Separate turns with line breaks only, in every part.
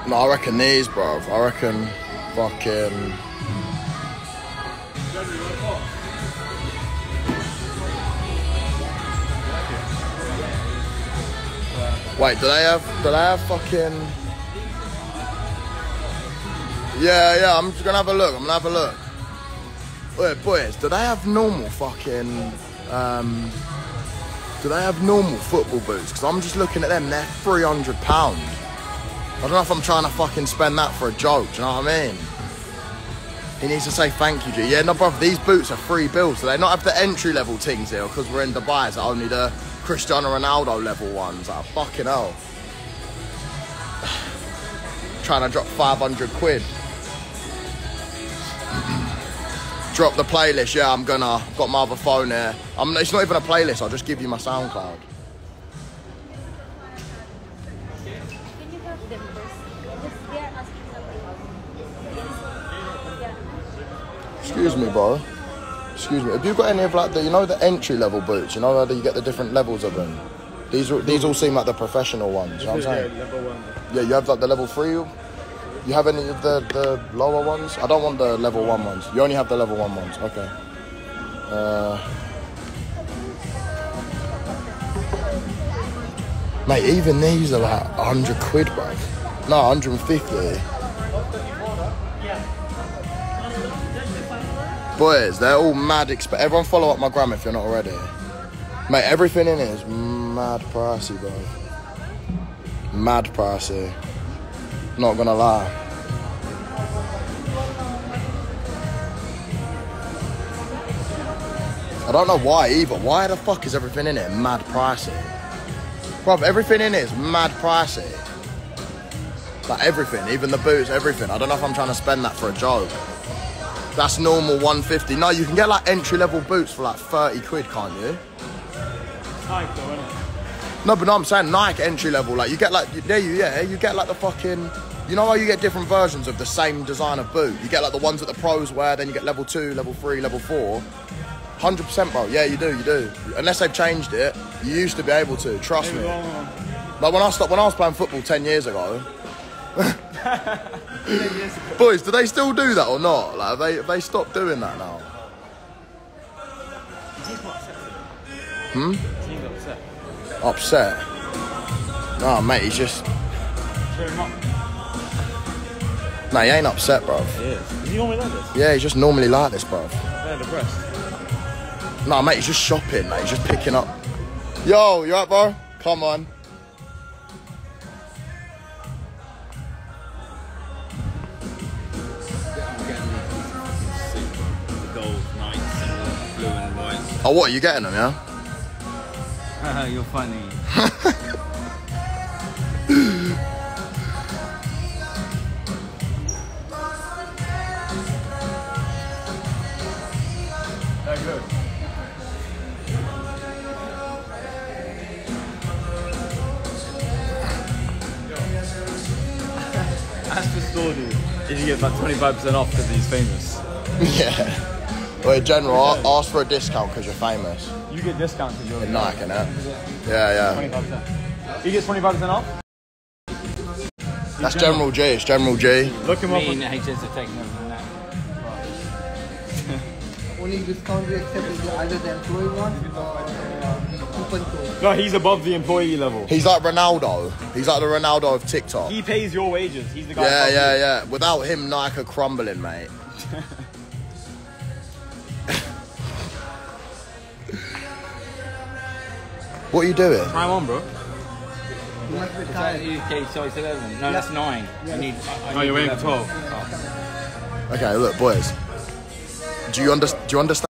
No, I reckon these, bro. I reckon fucking... Wait, do they have fucking... Yeah, I'm just gonna have a look. Wait, boys, do they have normal fucking... do they have normal football boots? Because I'm just looking at them, they're £300. I don't know if I'm trying to fucking spend that for a joke, do you know what I mean? He needs to say thank you, G. Yeah, no, bro, these boots are free bills. Do they not have the entry-level things here? Because we're in Dubai, it's only the Cristiano Ronaldo level ones. Like, fucking hell. Trying to drop 500 quid. Drop the playlist, yeah, I'm gonna. Got my other phone here. It's not even a playlist, I'll just give you my SoundCloud. Excuse me, bro. Excuse me. Have you got any of like the, you know, the entry level boots? You know how you get the different levels of them? These all seem like the professional ones. You know what I'm saying?
Level 1.
Yeah, you have like the level 3. You have any of the lower ones? I don't want the level 1 ones. You only have the level 1 ones. Okay. Mate, even these are like 100 quid, bro. No, 150. Boys, they're all mad expensive. Everyone follow up my gram if you're not already. Mate, everything in it is mad pricey, bro. Mad pricey. Not gonna lie. I don't know why either. Why the fuck is everything in it mad pricey? Bro, everything in it is mad pricey. Like everything, even the boots, everything. I don't know if I'm trying to spend that for a joke. That's normal 150. No, you can get like entry-level boots for like 30 quid, can't you?
Nike though, isn't it?
No, but no, I'm saying Nike entry-level. Like you get like, you get like the fucking, you know how you get different versions of the same design of boot? You get like the ones that the pros wear, then you get level 2, level 3, level 4. 100%, bro. Yeah, you do. Unless they've changed it, you used to be able to, trust me. Like when I was playing football 10 years ago, boys, do they still do that or not? Like, have they stopped doing that now?
He's upset.
Upset? No, mate, he's just...
Cheer him up.
No, he ain't upset, bro.
He is. Is he normally like this?
Yeah, he's just normally like this, bro.
They're depressed.
No, mate, he's just shopping, mate. He's just picking up. Yo, you right, bro? Come on. Oh, what, are you getting them, yeah?
You're funny. They're good. As for store dude, did you get about 25% off because he's famous?
Yeah. Well, in general, ask for a discount because you're famous.
You get discounts because you're
in Nike, innit? Yeah.
25%. He gets 25% off?
That's General G. It's General G.
Look him up.
Me and HSTikkyTokky and that.
Only discount we accept is either the employee one or coupon code.
No, he's above the employee level.
He's like Ronaldo. He's like the Ronaldo of TikTok.
He pays your wages. He's the guy.
Yeah. Without him, Nike are crumbling, mate. What are you doing?
Try him on, bro.
You must be
Is that
tired.
UK size 11? No, that's 9. I need
You're waiting for
11.
12.
Okay, look, boys. Do you understand?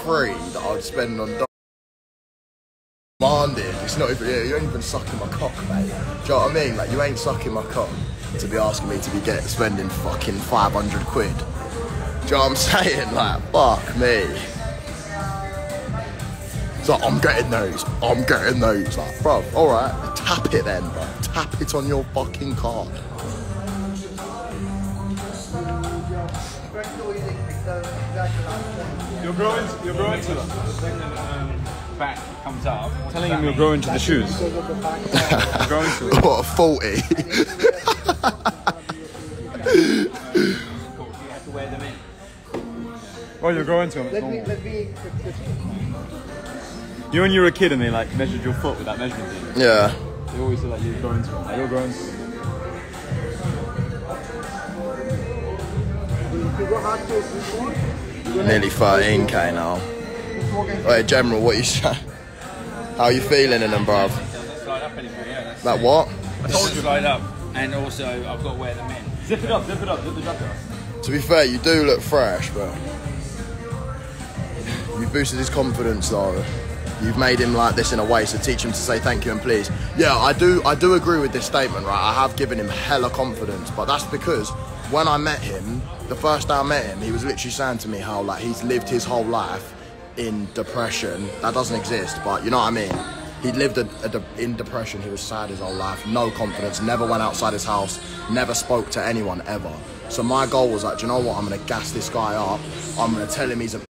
free that I would spend on demanded. It's not even, you ain't even sucking my cock, mate. Do you know what I mean? Like, you ain't sucking my cock to be asking me to be spending fucking 500 quid. Do you know what I'm saying? Like, fuck me. So I'm getting those. Like, bro, alright, tap it then, bro. Tap it on your fucking card.
You're growing to them.
When the back comes up,
Telling him you're growing to the shoes. You're growing to them.
What, 40?
you have to wear them in.
Well, you're growing to them.
Let me
You know when you were a kid and they like measured your foot with that measuring thing?
Yeah.
They always say like you're growing to them. Like, you're growing to them.
Nearly 13k now. Wait, General, what you saying? How you feeling in them, bruv?
Doesn't slide up anymore, yeah. That's
Like what?
I told you slide up, and also I've got to wear them in.
Zip it up, zip the jacket up.
To be fair, you do look fresh, but you've boosted his confidence though. You've made him like this in a way, so teach him to say thank you and please. Yeah, I do agree with this statement, right? I have given him hella confidence, but that's because when I met him, the first day I met him, he was literally saying to me how like he's lived his whole life in depression. That doesn't exist, but you know what I mean? He lived in depression, he was sad his whole life, no confidence, never went outside his house, never spoke to anyone ever. So my goal was like, do you know what, I'm gonna gas this guy up, I'm gonna tell him he's a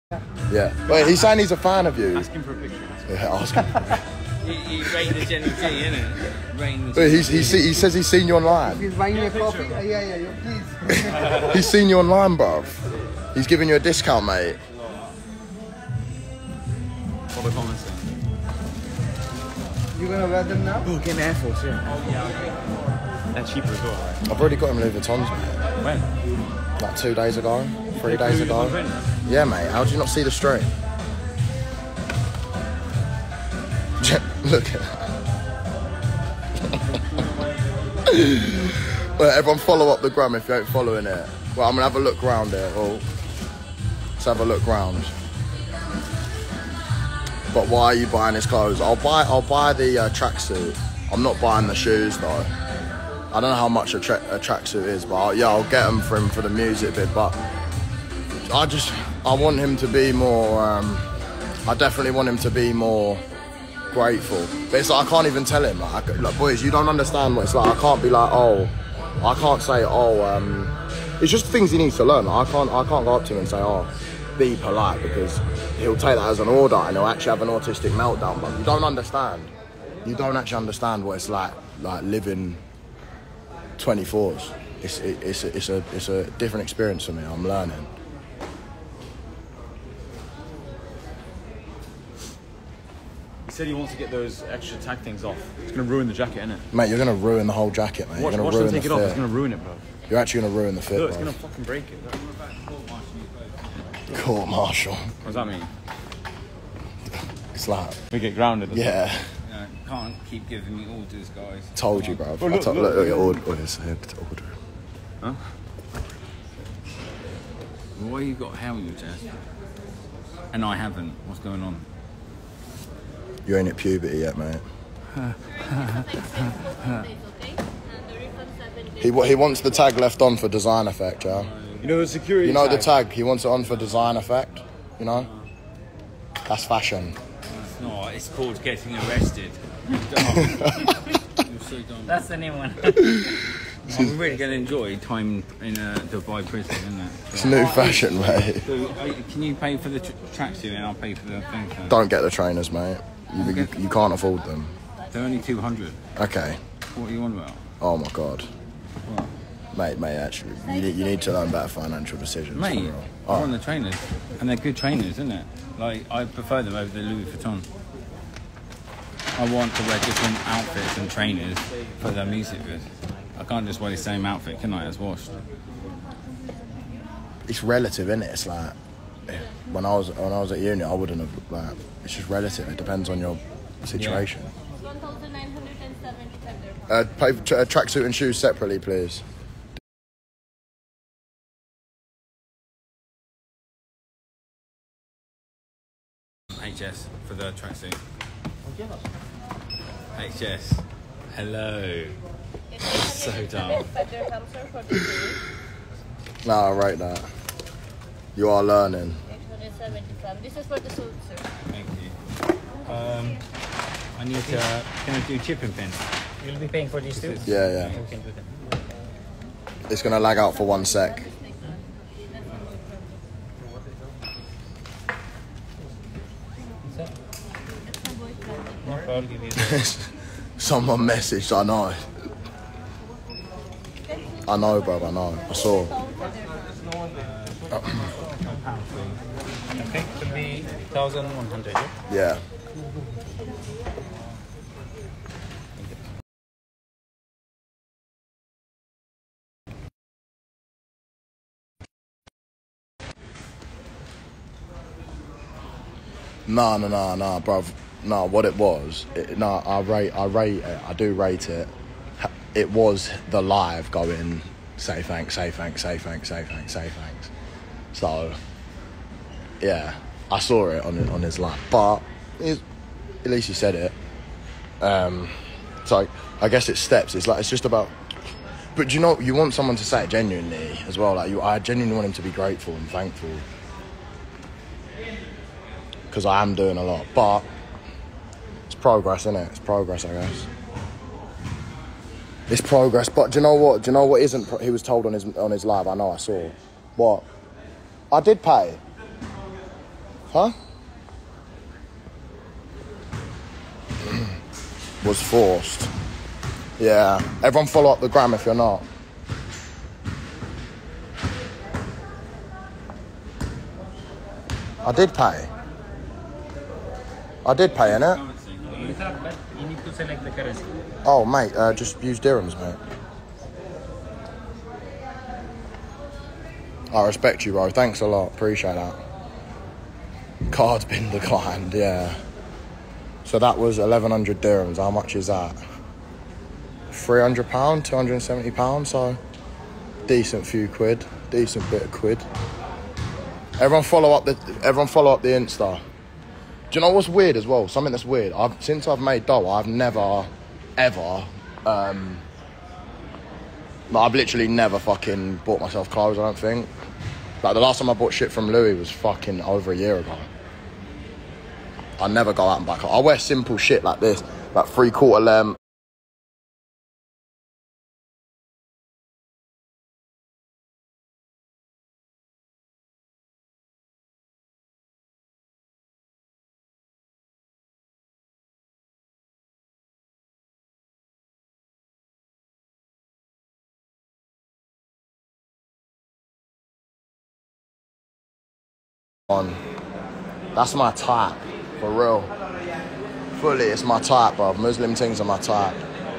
Yeah. Wait, he's saying he's a fan of you.
Ask him for a picture.
Yeah, ask him.
You rating the General G, innit? Rating the
Wait, he says he's seen you online.
He's buying you a coffee. Yeah, please.
He's seen you online, bruv. He's giving you a discount, mate.
What the comments saying?
You gonna wear them now?
Oh, get an Air Force, yeah. Oh, yeah, okay. They're cheaper as well, right?
I've already got him Louis Vuittons, mate.
When?
Like 2 days ago, 3 days ago. Yeah, mate. How did you not see the stream? Look at that. Well, everyone follow up the gram if you ain't following it. Well, I'm gonna have a look round here. Oh, let's have a look round. But why are you buying his clothes? I'll buy the tracksuit. I'm not buying the shoes though. I don't know how much a tracksuit is, but I'll get them for him for the music bit. But I want him to be more. I definitely want him to be more grateful. But it's like I can't even tell him. Like boys, you don't understand what it's like. I can't be like, oh, I can't say, oh. It's just things he needs to learn. Like, I can't go up to him and say, oh, be polite, because he'll take that as an order and he'll actually have an autistic meltdown. But you don't understand. You don't actually understand what it's like living 24s. It's a different experience for me. I'm learning.
He said he wants to get those extra tag things off. It's going to ruin the jacket, innit?
Mate, you're going to ruin the whole jacket, mate.
Watch
You're going
them
to ruin
take
the
it off.
fit.
It's going to ruin it, bro.
You're actually going to ruin the fit,
Look, it's
bro.
going to fucking break it.
Court martial.
What does that mean?
It's like,
We get grounded.
yeah.
Can't keep giving me orders, guys.
Told you, bro.
Oh, look,
Look at orders. Order.
Huh?
Why you got hell in your chest? And I haven't. What's going on?
You ain't at puberty yet, mate. He wants the tag left on for design effect, yeah?
You know the security
You know
tag?
the tag, he wants it on for design effect, you know? That's fashion.
It's not. It's called getting arrested. You're so dumb.
That's the new one.
I'm really going to enjoy time in Dubai prison, isn't it?
It's new fashion, mate.
So, can you pay for the tracksuit and I'll pay for the thing?
Don't get the trainers, mate. You can't afford them.
They're only 200.
Okay.
What are you on about?
Oh my god.
What?
Mate, actually, you need to learn better financial decisions.
Mate,
for real.
I want the trainers. And they're good trainers, isn't it? Like, I prefer them over the Louis Vuitton. I want to wear different outfits and trainers for their music vid. I can't just wear the same outfit, can I, as washed?
It's relative, isn't it? It's like when I was at uni, I wouldn't have like. It's just relative. It depends on your situation.
1,975.
Pay for tracksuit and shoes separately, please.
HS for the tracksuit. HS. Hello. So dumb.
Nah, I rate that. You are learning.
875. This is for the suit, sir.
Thank you. I need to. Can I do chip and pin?
You'll be paying for these too?
Yeah.
We can do that.
It's gonna lag out for 1 sec.
I'll give you the
Someone messaged. I know, bro. I know. I saw.
Okay, should be 1,100. Yeah?
Yeah. Nah, bruv. No, what it was, I rate it. I do rate it. It was the live going, say thanks. So, yeah, I saw it on his live, but at least he said it. So I guess it's steps. It's just about. But you know, you want someone to say it genuinely as well. Like I genuinely want him to be grateful and thankful, because I am doing a lot, but. Progress, innit? It's progress, I guess. It's progress, but do you know what? Isn't? He was told on his live. I know. I saw. What? I did pay. Huh? Was forced. Yeah. Everyone follow up the gram if you're not. I did pay. I did pay, innit?
You have, but you need to select the currency.
Oh, mate, just use dirhams, mate. I respect you, bro. Thanks a lot. Appreciate that. Card's been declined, yeah. So that was 1,100 dirhams. How much is that? £300, £270, so decent few quid. Decent bit of quid. Everyone follow up the Insta. Do you know what's weird as well? Something that's weird. Since I've made dough, I've never, ever, I've literally never fucking bought myself clothes, I don't think. Like, the last time I bought shit from Louis was fucking over a year ago. I never go out and buy clothes. I wear simple shit like this, like 3/4 length. On. That's my type, for real. Fully, it's my type, bro. Muslim things are my type.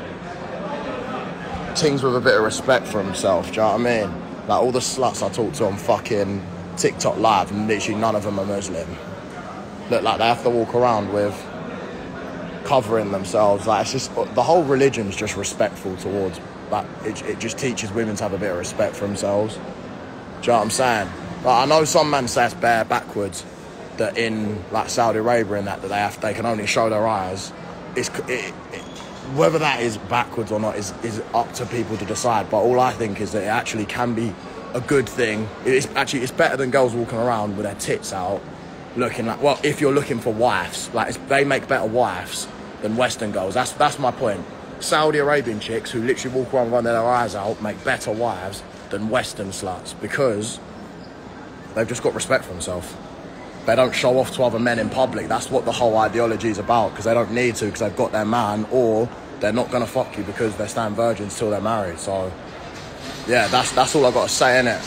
Things with a bit of respect for himself, do you know what I mean? Like, all the sluts I talk to on fucking TikTok live, and literally none of them are Muslim. Look like they have to walk around with covering themselves. Like, it's just, the whole religion's just respectful towards, like, it just teaches women to have a bit of respect for themselves. Do you know what I'm saying? Like, I know some men say it's bare backwards that in, like, Saudi Arabia and that they can only show their eyes. Whether that is backwards or not is up to people to decide. But all I think is that it actually can be a good thing. It's better than girls walking around with their tits out, looking like, well, if you're looking for wives, like, they make better wives than Western girls. That's my point. Saudi Arabian chicks who literally walk around with their eyes out make better wives than Western sluts because they've just got respect for themselves. They don't show off to other men in public. That's what the whole ideology is about, because they don't need to, because they've got their man, or they're not going to fuck you because they're staying virgins till they're married. So, yeah, that's all I've got to say, innit?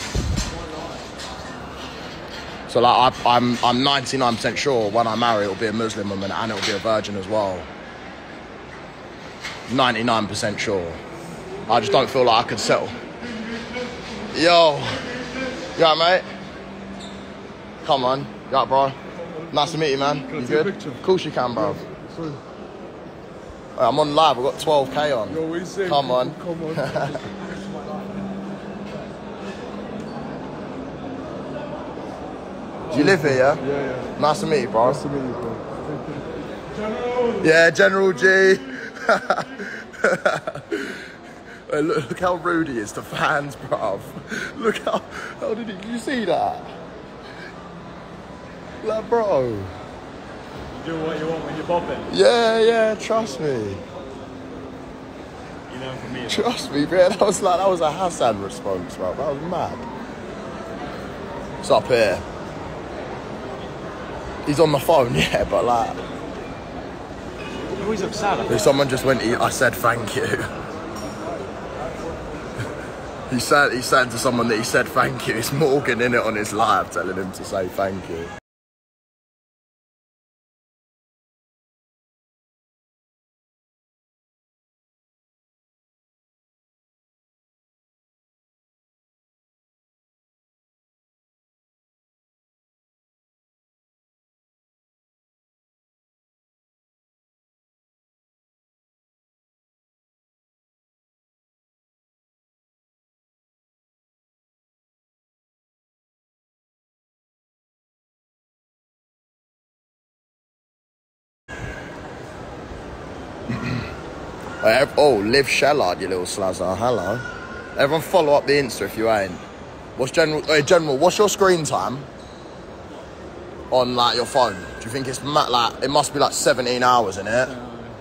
So, like, I'm 99% sure when I marry, it'll be a Muslim woman and it'll be a virgin as well. 99% sure. I just don't feel like I could settle. Yo. You alright, mate? Come on. You alright, bro? Nice to meet you, man. You good? Of course you can, bro. I'm on live. I've got 12k on.
Yo, what you saying?
Come on.
Come on.
Do you live here, yeah?
Yeah.
Nice to meet you, bro.
Nice to meet you, bro. General.
Yeah, General G. Hey, look how rude he is to fans, bruv. Look how did you see that? Like, bro.
You do what you want when you're popping.
Yeah, trust me.
You know, for me.
Trust me, bro. That was a Hassan response, bro. That was mad. It's up here. He's on the phone, yeah, but like.
You always look sad.
If someone just went, I said thank you. He said to someone that he said thank you. It's Morgan in it on his live telling him to say thank you. Oh, Liv Shellard, you little slazzer. Hello. Everyone follow up the Insta if you ain't. What's General, what's your screen time on, like, your phone? Do you think it's like, it must be like 17 hours in it?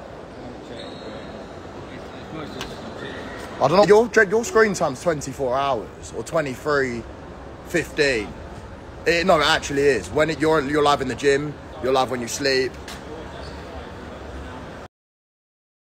I don't know. Your screen time's 24 hours or 23:15. No, it actually is. When you're live in the gym, you're live when you sleep.